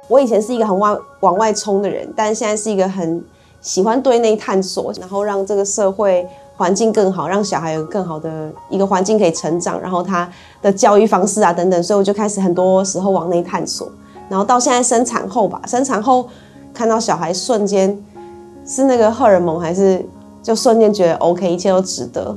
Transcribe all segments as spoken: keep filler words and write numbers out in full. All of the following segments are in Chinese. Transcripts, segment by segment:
我以前是一个很往往外冲的人，但现在是一个很喜欢对内探索，然后让这个社会环境更好，让小孩有更好的一个环境可以成长，然后他的教育方式啊等等，所以我就开始很多时候往内探索。然后到现在生产后吧，生产后看到小孩瞬间是那个荷尔蒙，还是就瞬间觉得 OK， 一切都值得。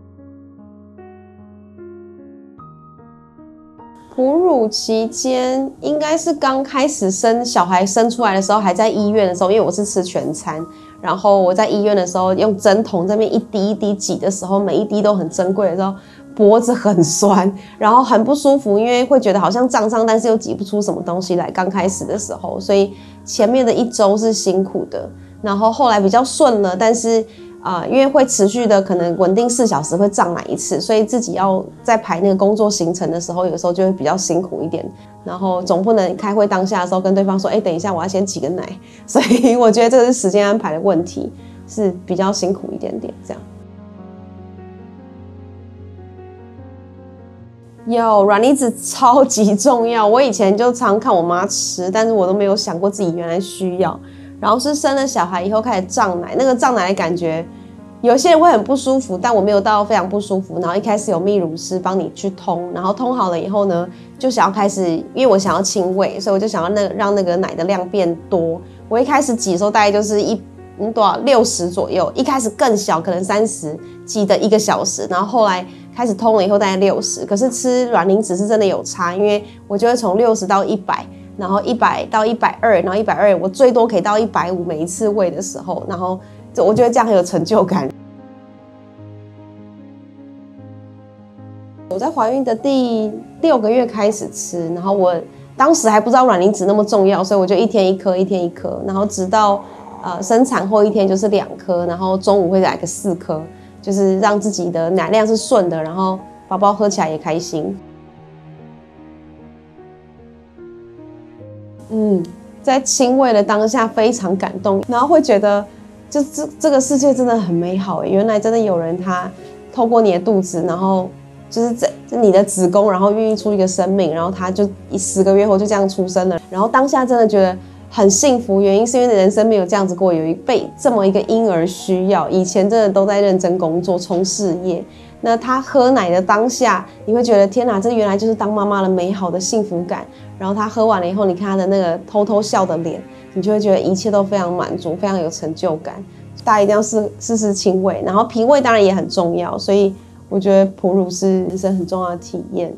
哺乳期间应该是刚开始生小孩生出来的时候，还在医院的时候，因为我是吃全餐，然后我在医院的时候用针筒这边一滴一滴挤的时候，每一滴都很珍贵的时候，脖子很酸，然后很不舒服，因为会觉得好像胀胀，但是又挤不出什么东西来。刚开始的时候，所以前面的一周是辛苦的，然后后来比较顺了，但是。呃，因为会持续的可能稳定四小时会胀奶一次，所以自己要在排那个工作行程的时候，有时候就会比较辛苦一点。然后总不能开会当下的时候跟对方说，哎、欸，等一下我要先挤个奶，所以我觉得这个是时间安排的问题，是比较辛苦一点点这样。有软离子超级重要，我以前就常看我妈吃，但是我都没有想过自己原来需要。然后是生了小孩以后开始胀奶，那个胀奶的感觉，有些人会很不舒服，但我没有到非常不舒服。然后一开始有泌乳师帮你去通，然后通好了以后呢，就想要开始，因为我想要亲喂，所以我就想要那让那个奶的量变多。我一开始挤的时候大概就是一嗯多少六十左右，一开始更小，可能三十，挤的一个小时，然后后来开始通了以后大概六十。可是吃卵磷脂是真的有差，因为我就会从六十到一百。然后一百到一百二，然后一百二，我最多可以到一百五，每一次喂的时候，然后我觉得这样很有成就感。我在怀孕的第六个月开始吃，然后我当时还不知道卵磷脂那么重要，所以我就一天一颗，一天一颗，然后直到呃生产后一天就是两颗，然后中午会来个四颗，就是让自己的奶量是顺的，然后宝宝喝起来也开心。嗯，在亲喂的当下非常感动，然后会觉得，就这这个世界真的很美好，原来真的有人他透过你的肚子，然后就是这你的子宫，然后孕育出一个生命，然后他就十个月后就这样出生了，然后当下真的觉得很幸福，原因是因为人生没有这样子过，有一被这么一个婴儿需要，以前真的都在认真工作冲事业。那他喝奶的当下，你会觉得天哪，这原来就是当妈妈的美好的幸福感。然后他喝完了以后，你看他的那个偷偷笑的脸，你就会觉得一切都非常满足，非常有成就感。大家一定要试试试亲喂，然后瓶喂当然也很重要，所以我觉得哺乳是人生很重要的体验。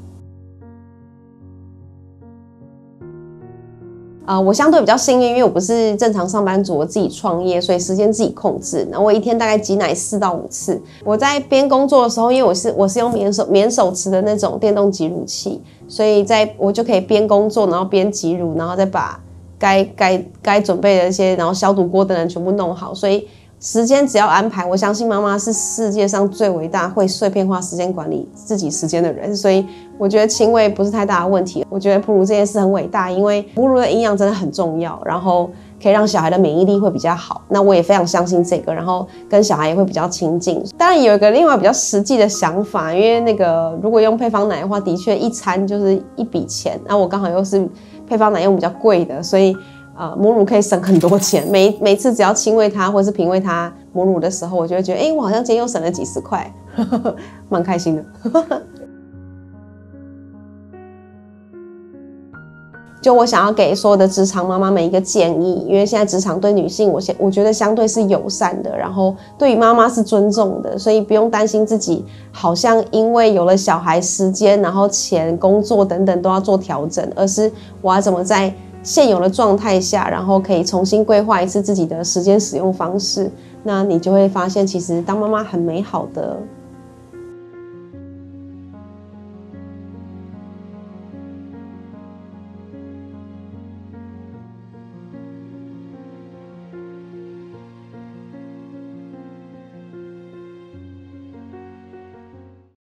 呃，我相对比较幸运，因为我不是正常上班族，我自己创业，所以时间自己控制。然后我一天大概挤奶四到五次。我在边工作的时候，因为我是我是用免手免手持的那种电动挤乳器，所以在我就可以边工作，然后边挤乳，然后再把该该该准备的一些，然后消毒锅等等全部弄好。所以时间只要安排，我相信妈妈是世界上最伟大会碎片化时间管理自己时间的人，所以我觉得亲喂不是太大的问题。我觉得哺乳这件事很伟大，因为哺乳的营养真的很重要，然后可以让小孩的免疫力会比较好。那我也非常相信这个，然后跟小孩也会比较亲近。当然有一个另外比较实际的想法，因为那个如果用配方奶的话，的确一餐就是一笔钱，那我刚好又是配方奶用比较贵的，所以。呃，母乳可以省很多钱，每每次只要亲喂它或是瓶喂它母乳的时候，我就会觉得，哎、欸，我好像今天又省了几十块，蛮开心的。就我想要给所有的职场妈妈们一个建议，因为现在职场对女性我，我我觉得相对是友善的，然后对于妈妈是尊重的，所以不用担心自己好像因为有了小孩时间，然后钱、工作等等都要做调整，而是我要怎么在现有的状态下，然后可以重新规划一次自己的时间使用方式，那你就会发现，其实当妈妈很美好的